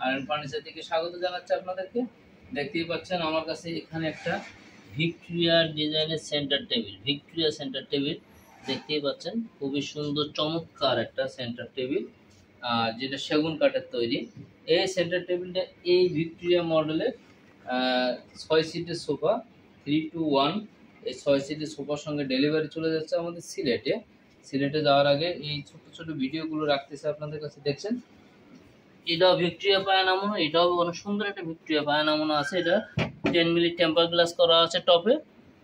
Iron furniture থেকে স্বাগত জানাচ্ছি আপনাদেরকে। দেখতেই পাচ্ছেন আমার কাছে এখানে একটা ভিক্টোরিয়া ডিজাইনের centre table, Victoria centre table দেখতেই পাচ্ছেন। খুবই সুন্দর চমৎকার একটা সেন্টার টেবিল, যেটা সেগুন কাঠের তৈরি। এই সেন্টার টেবিলটা এই ভিক্টোরিয়া মডেলের 6 সিটের সোফা 3-2-1। এই 6 সিটের সোফার সঙ্গে ডেলিভারি চলে যাচ্ছে আমাদের সিলেটে। সিলেটে যাওয়ার আগে এই ছোট ছোট ভিডিওগুলো রাখতেছে আপনাদের কাছে। দেখছেন এটাও ভিক্টোরিয়া পায়া নামানো, এটাও অনেক সুন্দর একটা ভিক্টোরিয়া পায়া নামানো আছে। এটা 10 মিলি টেম্পার গ্লাস করা আছে টপে।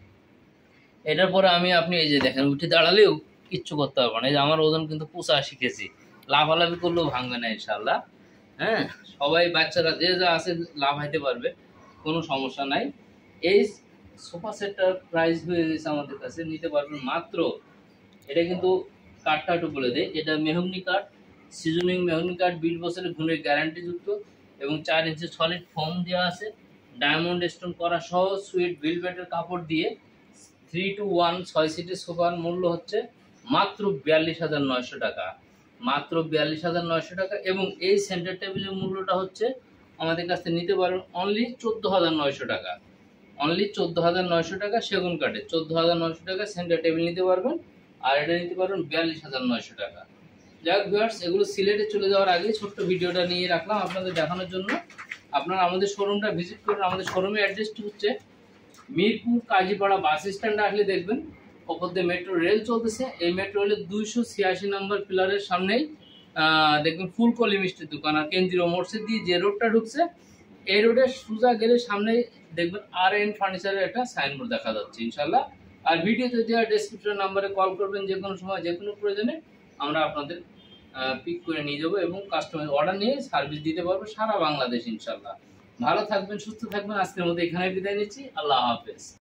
এটার পরে আপনি এই যে দেখেন উঠে দাঁড়ালেও কিচ্ছু করতে পারবো না। এই যে আমার ওজন কিন্তু 85 কেজি, লাফালাফি করলেও ভাঙবে না ইনশাল্লাহ। হ্যাঁ, সবাই বাচ্চারা যে যা আছে লাফাইতে পারবে, কোনো সমস্যা নাই। এই সোফা সেটটার প্রাইস হয়ে গেছে আমাদের কাছে, নিতে পারবেন মাত্র, এটা কিন্তু কাঠটা একটু বলে দেয়, এটা মেহগনি কাঠ, সিজনিং মেহগনি কাঠ, 20 বছরের গুণের গ্যারান্টি যুক্ত এবং 4 ইঞ্চি সলিড ফোম দেওয়া আছে, ডায়মন্ড স্টোন করা সহ সুইট ভেলভেটের কাপড় দিয়ে 3-2-1 6 সিটের সোফার মূল্য হচ্ছে মাত্র 42,900 টাকা, মাত্র 42,900 টাকা। এবং এই সেন্টার টেবিলের মূল্যটা হচ্ছে আমাদের কাছ থেকে নিতে পারবেন অনলি 14,900 টাকা, অনলি 14,900 টাকা সেগুন কাঠে, 14,900 টাকা সেন্টার টেবিল নিতে পারবেন। আর এটা নিতে পারবেন 42,900 টাকা। যাক ভিউয়ার্স, এগুলো সিলেটে চলে যাওয়ার আগে ছোট্ট ভিডিওটা নিয়ে রাখলাম আপনাদের দেখানোর জন্য। আপনারা আমাদের শোরুমটা ভিজিট করুন। আমাদের শোরুমের অ্যাড্রেসটি হচ্ছে মিরপুর কাজীপাড়া বাস স্ট্যান্ডে আসলে দেখবেন ওপর দিয়ে মেট্রো রেল চলতেছে। এই মেট্রো রেলের 286 নম্বর পিলারের সামনেই দেখবেন ফুলকলি মিষ্টির দোকান আর কেন্দ্রীয় মসজিদ দিয়ে যে রোডটা ঢুকছে, এই রোডে সোজা গেলে সামনেই দেখবেন আর.এন ফার্নিচারের একটা সাইনবোর্ড দেখা যাচ্ছে ইনশাল্লাহ। আর ভিডিওতে দেওয়া ডেসক্রিপশন নাম্বারে কল করবেন, যে কোনো সময় যে কোনো প্রয়োজনে আমরা আপনাদের পিক করে নিয়ে যাবো এবং কাস্টমার অর্ডার নিয়ে সার্ভিস দিতে পারবো সারা বাংলাদেশ ইনশাল্লাহ। ভালো থাকবেন, সুস্থ থাকবেন। আজকের মতো এখানে বিদায় নিচ্ছি। আল্লাহ হাফেজ।